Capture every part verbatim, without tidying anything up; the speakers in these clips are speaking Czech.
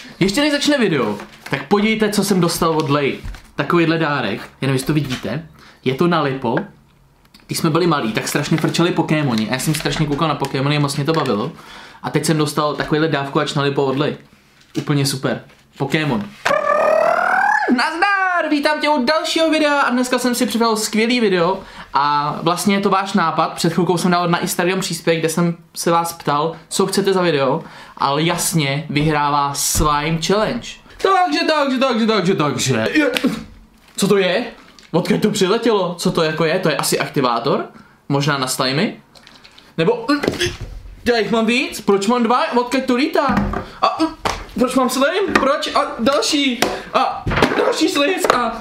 Ještě než začne video, tak podívejte, co jsem dostal od Lej. Takovýhle dárek, jenom jestli to vidíte, je to na Lipo. Když jsme byli malí, tak strašně frčeli Pokémoni. A já jsem strašně koukal na Pokémony a moc mě to bavilo. A teď jsem dostal takovýhle dávkovač na Lipo od Lej. Úplně super. Pokémon. Nazdar! Vítám tě u dalšího videa a dneska jsem si připravil skvělý video a vlastně je to váš nápad. Před chvilkou jsem dal na Instagram příspěvek, kde jsem se vás ptal, co chcete za video, ale jasně vyhrává Slime Challenge. Takže, takže, takže, takže, takže. Co to je? Odkud to přiletělo? Co to jako je? To je asi aktivátor? Možná na slimy? Nebo... Já jich mám víc? Proč mám dva? Odkud to lítá? A... Proč mám slime? Proč? A další! A další sliz! A...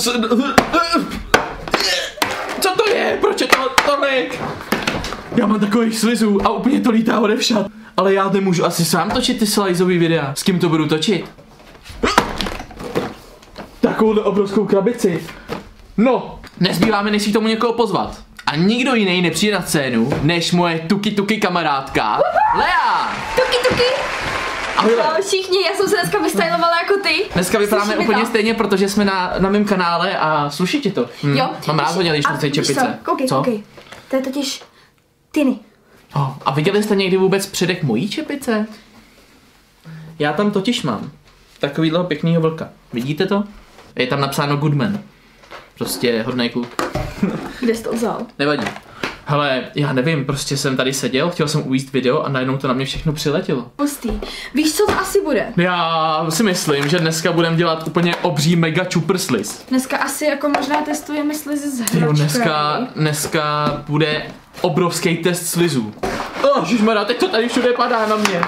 Co to je? Proč je to tolik? Já mám takových slizů a úplně to lítá odevšad. Ale já nemůžu asi sám točit ty slizový videa. S kým to budu točit? Takovouhle obrovskou krabici. No, nezbývá mi, než si tomu někoho pozvat. A nikdo jiný nepřijde na scénu, než moje tuky tuky kamarádka Lea! Tuky tuky! Ahoj, Lea. Všichni, já jsem se dneska vystylovala jako ty. Dneska vypadáme úplně to? stejně, protože jsme na, na mém kanále a sluší ti to. Hm. Jo. Mám rád hodně, když nocí čepice. Koukej, co? koukej. To je totiž Tiny. Oh, a viděli jste někdy vůbec předek mojí čepice? Já tam totiž mám takovýhle pěknýho vlka. Vidíte to? Je tam napsáno Goodman. Prostě hodnej kluk. Kde jsi to vzal? Nevadí. Hele, já nevím, prostě jsem tady seděl, chtěl jsem uvíct video a najednou to na mě všechno přiletělo. Pustý. Víš, co to asi bude? Já si myslím, že dneska budeme dělat úplně obří mega čupr sliz. Dneska asi jako možná testujeme slizy z hračkami. Jo, dneska, dneska bude obrovský test slizů. Oh, ježišmarja, teď to tady všude padá na mě.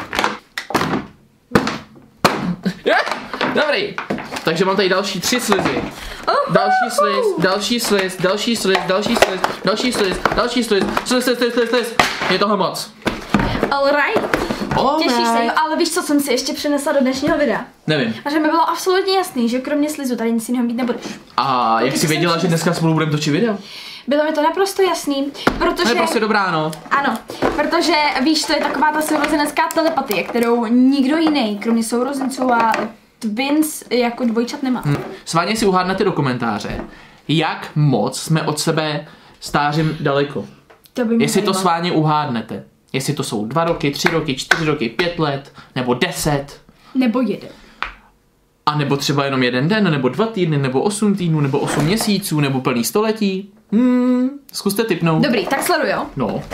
Je, dobrý. Takže mám tady další tři slizy. Další sliz, další sliz, další sliz, další sliz, další sliz, další sliz, sliz, sliz, sliz, sliz, sliz. Je toho moc. Alright. Alright. Těšíš se, ale víš, co jsem si ještě přinesla do dnešního videa? Nevím. A že mi bylo absolutně jasný, že kromě slizu tady nic jiného mít nebudeš. A jak jsi věděla, že dneska spolu budeme točit video? Bylo mi to naprosto jasný, protože... To je prostě dobrá, no. Ano, protože víš, to je taková ta sourozenecká telepatie, kterou nikdo jiný, kromě sourozenců a twins, jako dvojčat nemá. Hmm. Sváně si uhádnete do komentáře, jak moc jsme od sebe stářím daleko. To by mě Jestli to zajímalo. Sváně uhádnete. Jestli to jsou dva roky, tři roky, čtyři roky, pět let, nebo deset. Nebo jeden. A nebo třeba jenom jeden den, nebo dva týdny, nebo osm týdnů, nebo osm měsíců, nebo plný století. Hmm, zkuste tipnout. Dobrý, tak sleduj, jo? No.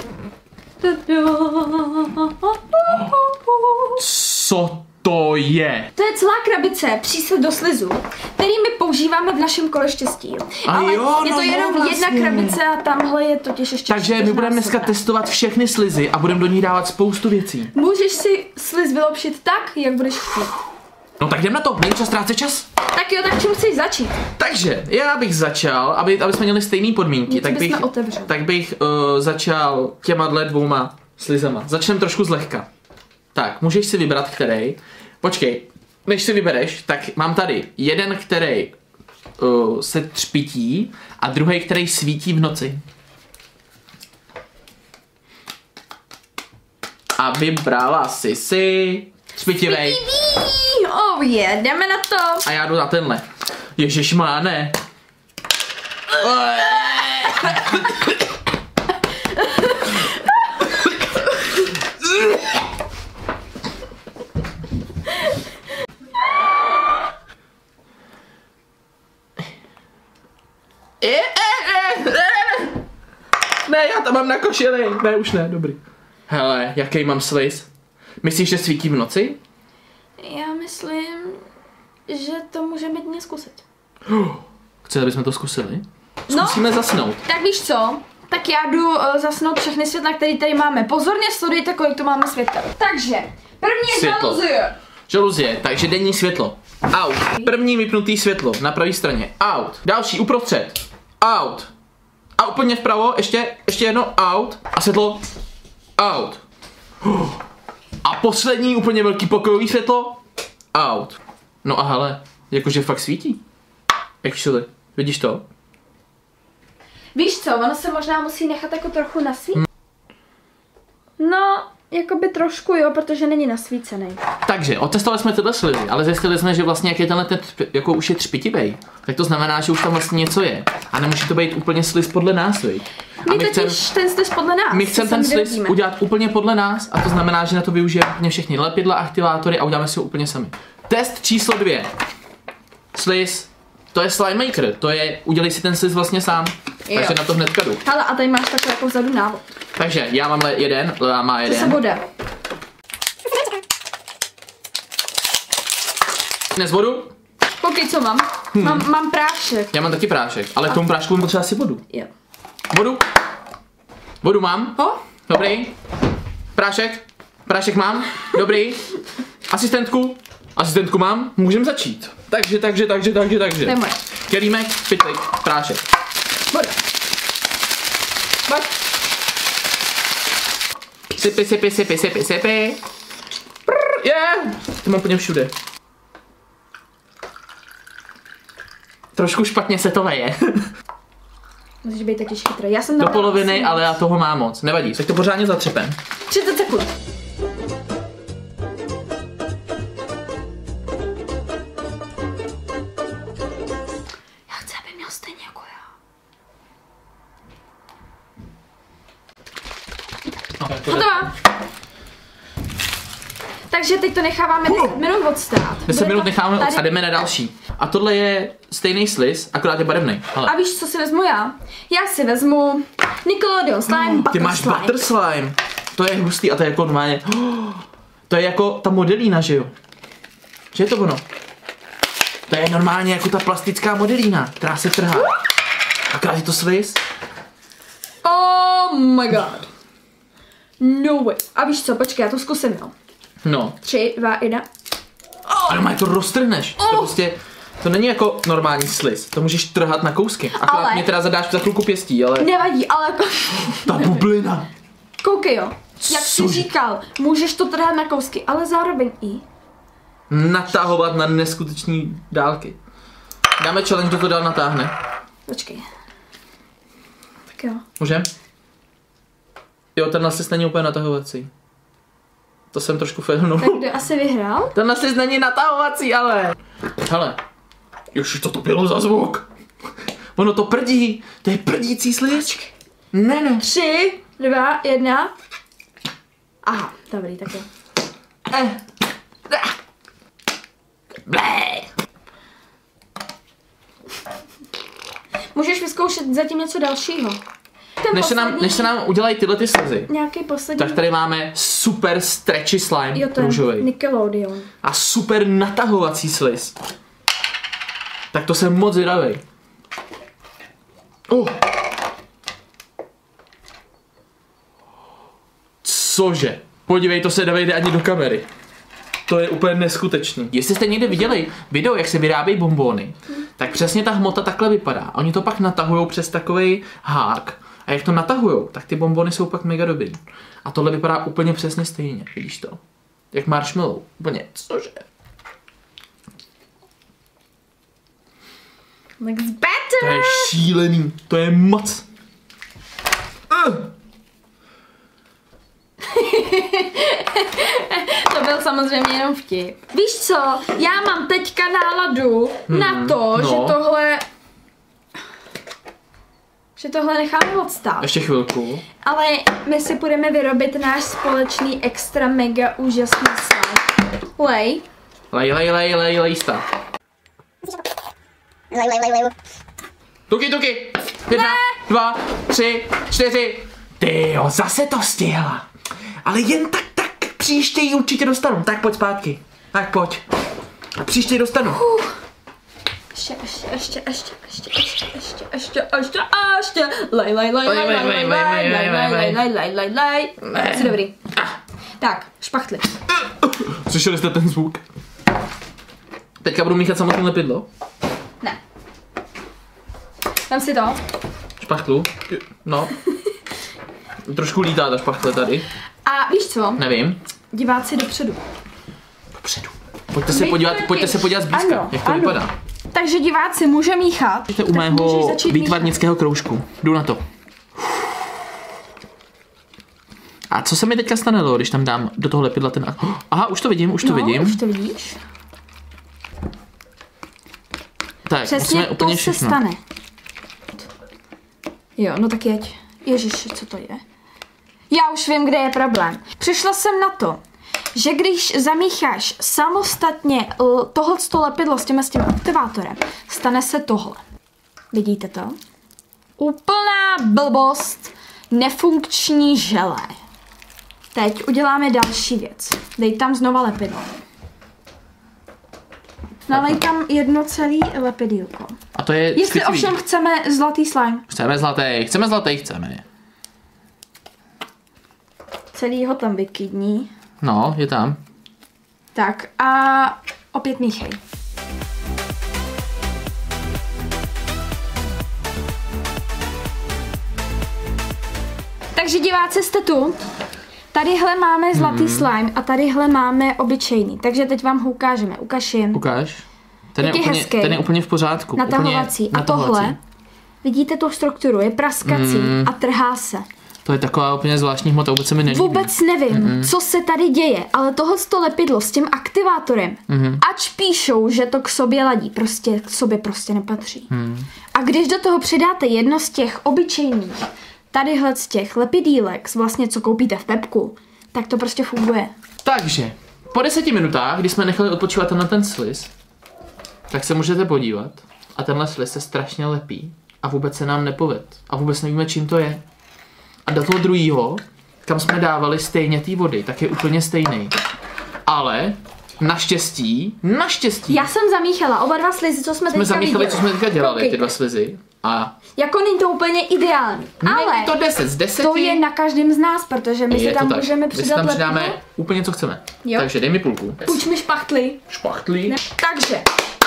Co to je? To je celá krabice přísad do slizu, který my používáme v našem kole štěstí. A Ale jo, je no to jo, jenom vlastně. jedna krabice a tamhle je totiž ještě Takže my budeme čtyřnásobná. dneska testovat všechny slizy a budeme do nich dávat spoustu věcí. Můžeš si sliz vylepšit tak, jak budeš chtít. No tak jdem na to, není čas ztrácet čas. Tak jo, tak čím chceš začít? Takže já bych začal, aby, aby jsme měli stejné podmínky, Něco tak bych, bychom otevřeli. tak bych uh, začal těma dvouma slizama. Začneme trošku zlehka. Tak, můžeš si vybrat který. Počkej, než si vybereš, tak mám tady jeden, který uh, se třpití a druhý, který svítí v noci. A vybrala jsi si třpitivej. Oh yeah, jdeme na to. A já jdu na tenhle. Ježišmá, ne. Ne, já tam mám na košili. Ne, už ne, dobrý. Hele, jaký mám sliz? Myslíš, že svítí v noci? Já myslím, že to můžeme dnes zkusit. Chcete, abychom to zkusili? No. Zkusíme zasnout. Tak víš co? Tak já jdu uh, zasnout všechny světla, které tady máme. Pozorně sledujte, kolik tu máme světel. Takže, první je Světlo. žaluzie. Žaluzie, takže denní světlo. Out. První vypnutý světlo na pravé straně. Out. Další uprostřed. Out. A úplně vpravo, ještě, ještě jedno. Out. A světlo. Out. A poslední úplně velký pokojový světlo. Out. No a hele, jakože fakt svítí. Actually, vidíš to? Víš co, ono se možná musí nechat jako trochu nasvítit. No, Jakoby trošku jo, protože není nasvícený. Takže otestovali jsme tyhle slizy, ale zjistili jsme, že vlastně jak je tenhle ten, jako už je třpitivej, tak to znamená, že už tam vlastně něco je. A nemusí to být úplně sliz podle nás, viď? A my, my totiž chcem, ten sliz podle nás. My chceme ten sliz vidíme. udělat úplně podle nás a to znamená, že na to využijeme všechny lepidla, aktivátory a uděláme si ho úplně sami. Test číslo dvě. Sliz. To je slime maker, to je, udělej si ten sliz vlastně sám. Jo. Takže na to hnedka jdu. Hele, a tady máš takhle jako vzadu návod. Takže já mám jeden, Lea má jeden. To se bude. Dnes vodu. Koukej, co mám. Hmm. Mám, mám prášek. Já mám taky prášek, ale k tomu prášku mám potřeba si vodu. Jo. Vodu. Vodu mám. Ho? Dobrý. Prášek. Prášek mám. Dobrý. Asistentku. Asistentku mám. Můžeme začít. Takže, takže, takže, takže, takže. To je moje. Kelímek, pytlik, prášek. Voda. Pojď. Sypy, sypy, sypy, sypy, sypy. Je. Yeah. To mám úplně všude. Trošku špatně se to veje. Musíš být taky chytrý. Já jsem do poloviny, ale já toho mám moc. Nevadí, tak to pořádně zatřepem. třicet sekund. Já chci, aby měl stejně jako já. No, hotová. Takže teď to necháváme deset minut odstát. deset minut necháváme odstát, jdeme na další. A tohle je stejný sliz, akorát je barevný. A víš, co si vezmu já? Já si vezmu Nickelodeon slime, butter Ty máš slime. butter slime. To je hustý a to je jako normálně. To je jako ta modelína, že jo? Že je to ono? To je normálně jako ta plastická modelína, která se trhá. Akorát je to sliz. Oh my god. No way. A víš co, počkej, já to zkusím, jo. No. Tři, dva, jedna. Oh. Ale má to roztrhneš. Oh. To prostě, to není jako normální sliz. To můžeš trhat na kousky. Akorát ale... mě teda zadáš za chvilku pěstí, ale... Nevadí, ale... Ta bublina. Koukej, jo. Jak jsi říkal, můžeš to trhat na kousky, ale zároveň i... natahovat na neskutečný dálky. Dáme challenge, kdo to dál natáhne. Počkej. Tak jo. Můžem? Jo, ten sliz není úplně natahovací. To jsem trošku failnul. Tak kdo asi vyhrál? Ten sliz není natahovací, ale... Hele. Joži, co to bylo za zvuk? Ono to prdí. To je prdící sliz. Ne, ne. Tři, dva, jedna. Aha, dobrý, tak jo. Eh. Blé. Můžeš vyzkoušet zatím něco dalšího. Než se, nám, než se nám udělají tyhle ty slizy, nějaký poslední. tak tady máme super stretchy slime jo, to růžový. Nickelodeon. A super natahovací sliz. Tak to jsem moc zvědavý. Uh. Cože? Podívej, to se nevejde ani do kamery. To je úplně neskutečný. Jestli jste někde viděli video, jak se vyrábějí bonbóny, hmm. tak přesně ta hmota takhle vypadá. Oni to pak natahujou přes takovej hák. A jak to natahujou, tak ty bonbony jsou pak mega dobrý. A tohle vypadá úplně přesně stejně, vidíš to? Jak marshmallow. Úplně, cože? Looks better! To je šílený, to je moc. Uh. To byl samozřejmě jenom vtip. Víš co, já mám teďka náladu hmm, na to, no. že tohle... že tohle necháme odstát. Ještě chvilku. Ale my si budeme vyrobit náš společný extra mega úžasný slime. Lej. Lej, lej, lej, lej, lej, stav. Lej, lej, lej, lej. Tuky, tuky. Jedna, ne. dva, tři, čtyři. Ty jo, zase to stihla. Ale jen tak, tak, příště ji určitě dostanu. Tak pojď zpátky. Tak pojď. A příště ji dostanu. Uh. Ještě, ještě, ještě, ještě, ještě, ještě, ještě, ještě, ještě, ještě. Lej, lej, lej, lej, lej, lej, lej, lej, lej, lej, lej, lej, lej. Jsi dobrý. Tak, špachtli. Slyšeli jste ten zvuk? Teďka budu míchat samotné lepidlo. Ne. Dám si to. Špachtlu. No. Trošku lítá ta špachtle tady. A víš co? Nevím. Diváci dopředu. Dopředu. Pojďte se podívat, pojďte se podívat zblízka, ano, jak to ano. vypadá. Takže diváci může míchat. Jste u mého výtvarnického kroužku. Jdu na to. A A co se mi teďka stane, Lo, když tam dám do toho lepidla ten... Aha, už to vidím, už to no, vidím. už to vidíš. Tak, přesně to úplně se všechno. stane. Jo, no tak jeď. Ježiši, co to je? Já už vím, kde je problém. Přišla jsem na to, že když zamícháš samostatně tohleto lepidlo s tím s tím aktivátorem, stane se tohle. Vidíte to? Úplná blbost, nefunkční želé. Teď uděláme další věc. Dej tam znova lepidlo. Nalej tam jedno celý lepidílko. A to je Jestli citlivý. ovšem chceme zlatý slime. Chceme zlatý, chceme zlatý, chceme. Celý ho tam vykydní. No, je tam. Tak a opět míchej. Takže diváci, jste tu. Tadyhle máme zlatý hmm. slime a tadyhle máme obyčejný. Takže teď vám ho ukážeme. Ukaž jim. Ukáž. Ten je, je úplně, hezký. ten je úplně v pořádku. Natahovací. Úplně a tohle, natahovací. vidíte tu strukturu, je praskací Mm. a trhá se. To je taková úplně zvláštní hmota, vůbec se mi nelíbí. Vůbec nevím, Mm-mm. co se tady děje, ale tohleto lepidlo s tím aktivátorem, Mm-hmm. ač píšou, že to k sobě ladí, prostě k sobě prostě nepatří. Mm. A když do toho přidáte jedno z těch obyčejných, tadyhle z těch lepidílek, vlastně co koupíte v Pepku, tak to prostě funguje. Takže, po deseti minutách, kdy jsme nechali odpočívat na ten sliz, tak se můžete podívat a tenhle sliz se strašně lepí a vůbec se nám nepoved a vůbec nevíme, čím to je. A do toho druhého, kam jsme dávali stejně té vody, tak je úplně stejný. Ale naštěstí, naštěstí, Já jsem zamíchala oba dva slizy, co jsme, jsme teďka zamíchali, viděli. co jsme teďka dělali, Koukejte. ty dva slizy. A Jako není to úplně ideální, ale není to deset z deseti. to je na každém z nás, protože my Je si to tam tak. můžeme My si přidat tam lepidlo. přidáme úplně co chceme. Jo. Takže dej mi půlku. Půjč mi špachtli. Špachtlí. Ne. Takže,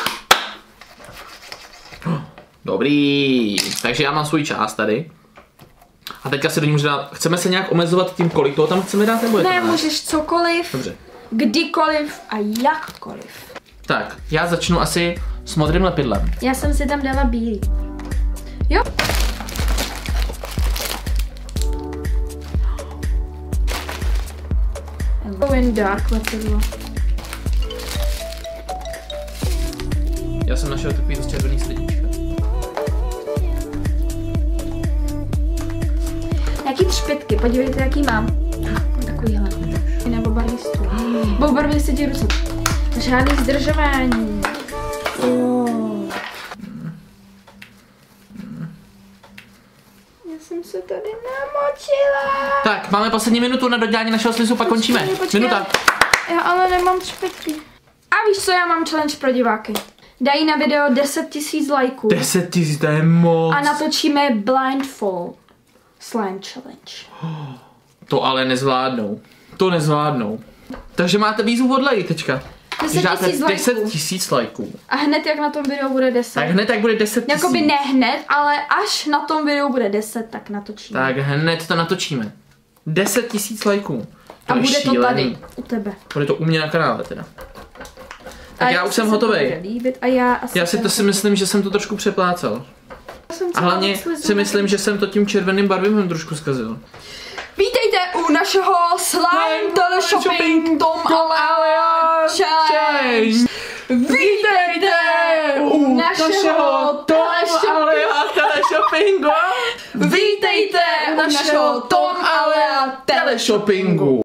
Dobrý. Takže já mám svůj část tady. A teďka se do ní může dát. Chceme se nějak omezovat tím, kolik toho tam chceme dát, nebo je to ne, náš? můžeš cokoliv, Dobře. kdykoliv a jakkoliv. Tak, já začnu asi s modrým lepidlem. Já jsem si tam dala bílý. Jo? Glow in dark lepidlo. Já jsem našel takový to červený slidíčka. Jaký třpětky, podívejte, jaký mám. Takovýhle. Nebo barvistů. Bo barvy si ti ruce. Žádný zdržování. Oh. Já jsem se tady namočila. Tak, máme poslední minutu na dodělání našeho slizu, pak končíme. Počkej, počkej. Minuta. Já ale nemám třpětky. A víš co, já mám challenge pro diváky. Dají na video deset tisíc lajků. deset tisíc, to je moc. A natočíme blindfold slime challenge. To ale nezvládnou. To nezvládnou. Takže máte výzvu od Leji teďka. Když dáte deset tisíc lajků. A hned jak na tom videu bude deset. Tak hned tak bude deset tisíc. Jakoby ne hned, ale až na tom videu bude deset, tak natočíme. Tak hned to natočíme. deset tisíc lajků. To a je bude šílený. to tady, u tebe. Bude to u mě na kanále teda. Tak A já už jsem hotovej. A já asi Já si to si myslím, že jsem to trošku přeplácal. A hlavně si myslím, že jsem to tím červeným barvivem trošku zkazil. Vítejte u našeho slime teleshopping Tom Alea Challenge. Vítejte u našeho Tom Alea teleshoppingu. Vítejte u našeho Tom Alea teleshoppingu.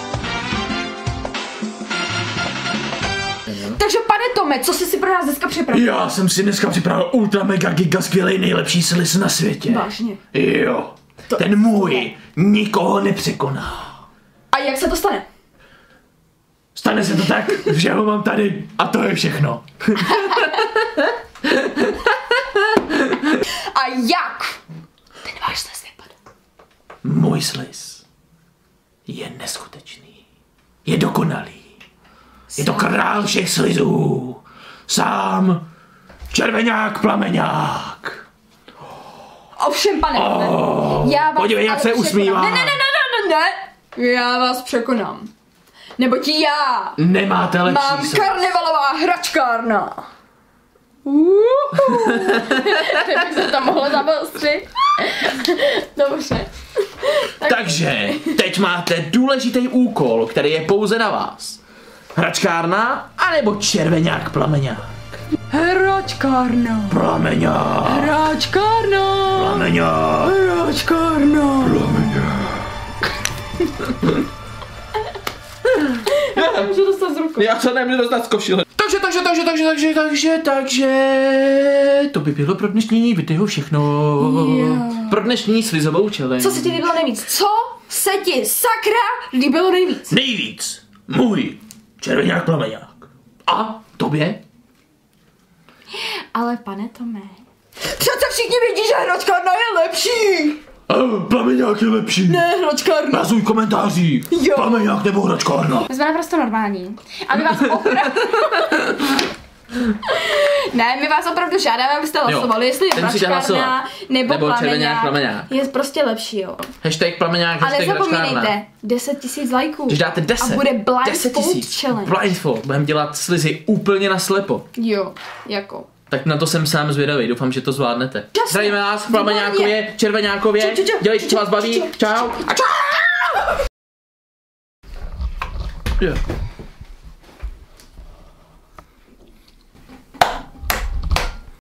Takže pane Tome, co jsi si pro nás dneska připravil? Já jsem si dneska připravil ultra mega giga skvělej nejlepší sliz na světě. Vážně. Jo, ten můj nikoho nepřekoná. A jak se to stane? Stane se to tak, že ho mám tady a to je všechno. A jak? Ten váš sliz vypadá. Můj sliz je neskutečný. Je dokonalý. Je to král všech slizů. Sám červeňák plameňák. Ovšem, pane Tome, Oh, já vás podívej, jak ale se překonám. usmívá. Ne, ne, ne, ne, ne, ne. Já vás překonám. Neboť já Nemáte lepší mám sliz. karnevalová hračkárna. Kdybych se tam mohla zabostřit. Dobře. Takže teď máte důležitý úkol, který je pouze na vás. Hračkárna, anebo červeňák plameňák? Hračkárna. Plameňák. Hračkárna. Plameňák. Hračkárna. Já nemůžu dostat z rukou. Já se nemůžu dostat z košile. Takže, takže, takže, takže, takže, takže, takže, to by bylo pro dnešní video všechno. Yeah. Pro dnešní slizovou challenge. Co se ti líbilo nejvíc? Co se ti sakra líbilo nejvíc? Nejvíc můj červeňák plameňák. A tobě? Ale pane Tome, přece všichni vědí, že hračkárna je lepší. Oh, plameňák je lepší. Ne, hračkárna. Nazuj komentářích. Jo. Plameňák nebo hračkárna. My jsme naprosto normální. A my vás opravdu... Ne, my vás opravdu žádáme, abyste hlasovali, jestli je hračkárna nebo, nebo plameňák. plameňák. Je prostě lepší, jo. Hashtag plameňák, Ale hashtag hračkárna. nezapomínejte, deset tisíc lajků. Když dáte deset, a bude deset blindfold tisíc, challenge. blindfold, budeme dělat slizy úplně naslepo. Jo, jako. Tak na to jsem sám zvědavý, doufám, že to zvládnete. Jasně. Zdravíme vás, plameňákově, červeňákově, Čau, čau, čau. dělejte, co vás baví, čau a čau! Yeah.